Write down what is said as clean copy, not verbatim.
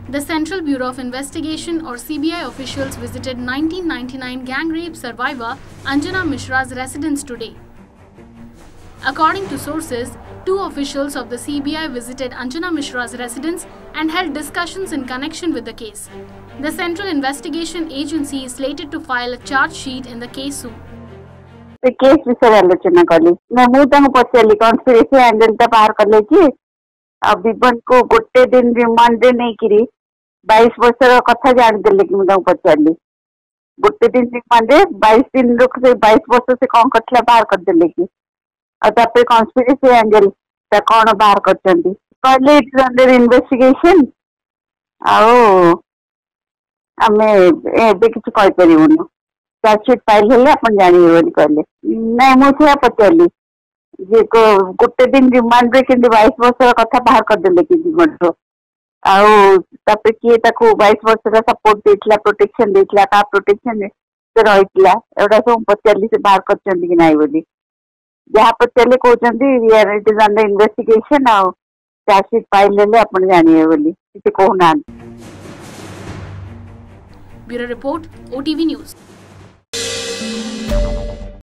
The Central Bureau of Investigation or CBI officials visited 1999 gang rape survivor Anjana Mishra's residence today. According to sources, 2 officials of the CBI visited Anjana Mishra's residence and held discussions in connection with the case. The Central Investigation Agency is slated to file a charge sheet in the case soon. The case विषय आलोचना कली मैं पचारि conspiracy angle ता बाहर कले कि weapon को गोटे दिन रिमांड रे नहीं करी 22 वर्षर कथा जान देले कि मुझे पचारि गोटे दिन रिमांड रे 22 दिन रुक से 22 वर्ष से कौन कथला बाहर कर देले कि और तापर कन्स्पिरेसी एंगल ता कौन बाहर करचंदी कहले इट्स अंडर इन्वेस्टिगेशन आओ हमें एबे किछ कहि परिबोनो चार्जशीट फाइल हेले अपन जानिए बोली कहले नहीं मुझे पचारि जे को गोटे दिन रिमांड रे किंतु 22 वर्षर कथा बाहर कर देले कि जीवन आउ तापर किए ताको 22 वर्ष का सपोर्ट देथिला प्रोटेक्शन देथिला का प्रोटेक्शन से रहितला एटा सब पचारि से बाहर करचंदी कि नाही बोली जहाँ पचारि कहउचंदी इट इज अंडर इन्वेस्टिगेशन आउ चार्जशीट फाइल हेले अपन जानिए बोली किछ कहना। Bureau Report, OTV News.